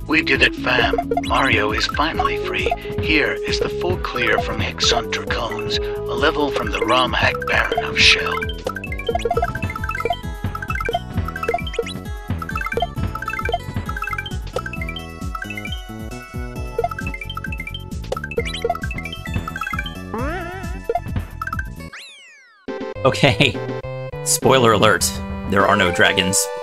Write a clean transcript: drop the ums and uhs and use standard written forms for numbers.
We did it, fam. Mario is finally free. Here is the full clear from Sunt Dracones, a level from the ROM hack Baron of Shell. Okay. Spoiler alert. There are no dragons.